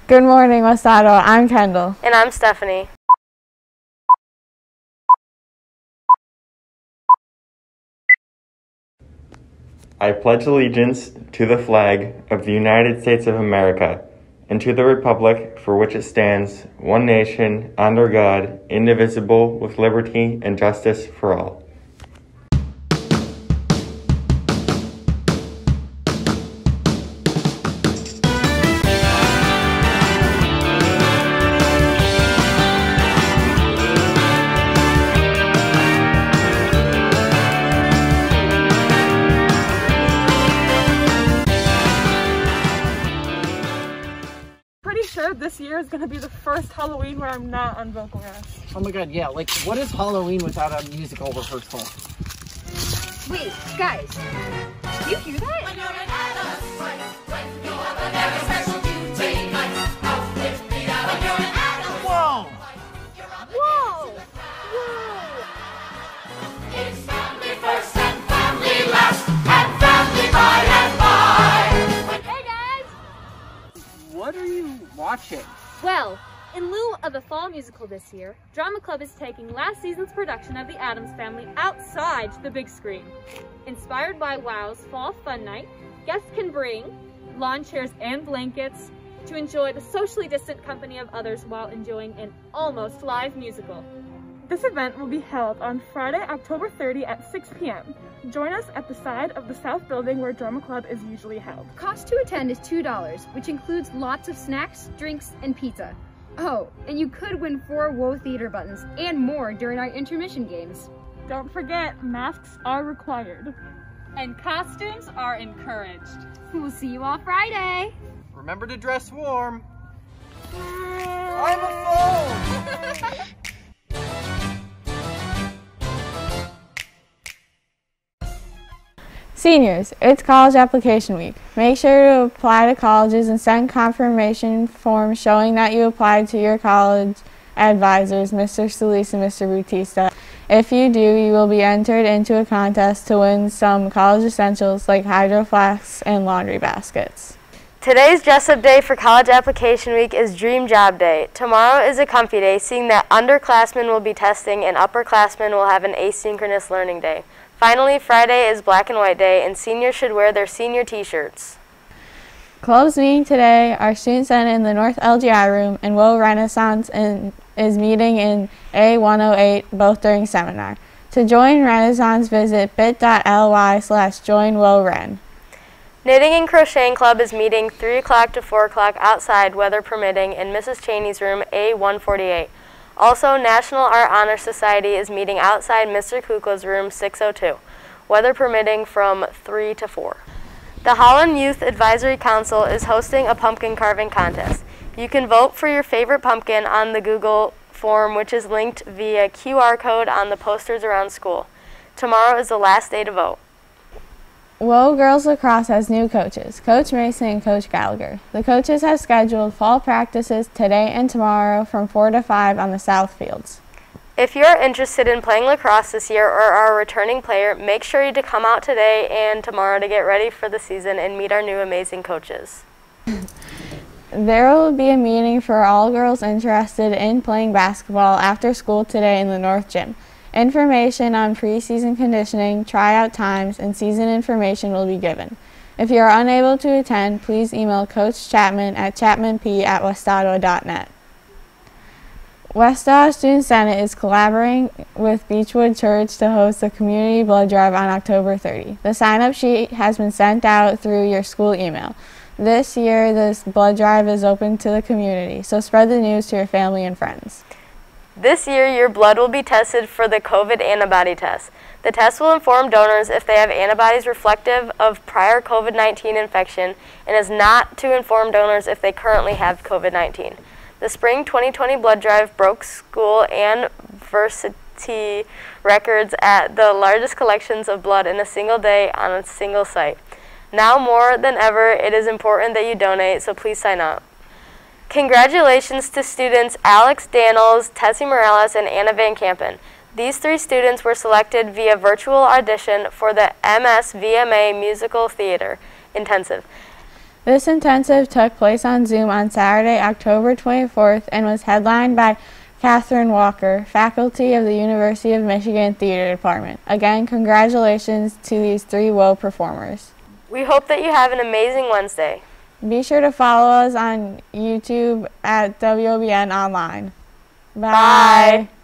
Good morning, Wasato. I'm Kendall. And I'm Stephanie. I pledge allegiance to the flag of the United States of America and to the republic for which it stands, one nation, under God, indivisible, with liberty and justice for all. Pretty sure this year is going to be the first Halloween where I'm not on vocal rest. Oh my god, yeah, like, what is Halloween without a musical rehearsal? Wait, guys, do you hear that? When you're an adult, when you have a very special Tuesday night, out with the adult. When you're an adult, Whoa! whoa, whoa. It's family first and family last, and family by and by. Hey guys! What are you watching? Well, in lieu of a fall musical this year, Drama Club is taking last season's production of The Addams Family outside the big screen. Inspired by WOW's Fall Fun Night, guests can bring lawn chairs and blankets to enjoy the socially distant company of others while enjoying an almost live musical. This event will be held on Friday, October 30 at 6 p.m. Join us at the side of the South Building where Drama Club is usually held. Cost to attend is $2, which includes lots of snacks, drinks, and pizza. Oh, and you could win 4 WOW Theater buttons and more during our intermission games. Don't forget, masks are required. And costumes are encouraged. We'll see you all Friday! Remember to dress warm. I'm a phone! Seniors, it's college application week. Make sure to apply to colleges and send confirmation forms showing that you applied to your college advisors, Mr. Solis and Mr. Bautista. If you do, you will be entered into a contest to win some college essentials like hydro flasks and laundry baskets. Today's dress-up day for college application week is Dream Job Day. Tomorrow is a comfy day, seeing that underclassmen will be testing and upperclassmen will have an asynchronous learning day. Finally, Friday is Black and White Day, and seniors should wear their senior t-shirts. Clubs meeting today are Student Senate in the North LGI room, and WOW Renaissance is meeting in A108, both during seminar. To join Renaissance, visit bit.ly/joinwowren. Knitting and Crocheting Club is meeting 3 o'clock to 4 o'clock outside, weather permitting, in Mrs. Cheney's room A148. Also, National Art Honor Society is meeting outside Mr. Kukla's room 602, weather permitting from 3 to 4. The Holland Youth Advisory Council is hosting a pumpkin carving contest. You can vote for your favorite pumpkin on the Google form, which is linked via QR code on the posters around school. Tomorrow is the last day to vote. WOW Girls Lacrosse has new coaches, Coach Mason and Coach Gallagher. The coaches have scheduled fall practices today and tomorrow from 4 to 5 on the South Fields. If you are interested in playing lacrosse this year or are a returning player, make sure to come out today and tomorrow to get ready for the season and meet our new amazing coaches. There will be a meeting for all girls interested in playing basketball after school today in the North Gym. Information on preseason conditioning, tryout times, and season information will be given. If you are unable to attend, please email Coach Chapman at chapmanp@westotto.net. West Ottawa Student Senate is collaborating with Beechwood Church to host a community blood drive on October 30. The sign-up sheet has been sent out through your school email. This year, this blood drive is open to the community, so spread the news to your family and friends. This year, your blood will be tested for the COVID antibody test. The test will inform donors if they have antibodies reflective of prior COVID-19 infection and is not to inform donors if they currently have COVID-19. The spring 2020 blood drive broke school and varsity records at the largest collections of blood in a single day on a single site. Now more than ever, it is important that you donate, so please sign up. Congratulations to students Alex Daniels, Tessie Morales, and Anna Van Kampen. These 3 students were selected via virtual audition for the MS VMA Musical Theater Intensive. This intensive took place on Zoom on Saturday, October 24th, and was headlined by Catherine Walker, faculty of the University of Michigan Theater Department. Again, congratulations to these 3 WOA performers. We hope that you have an amazing Wednesday. Be sure to follow us on YouTube at WOBN Online. Bye. Bye.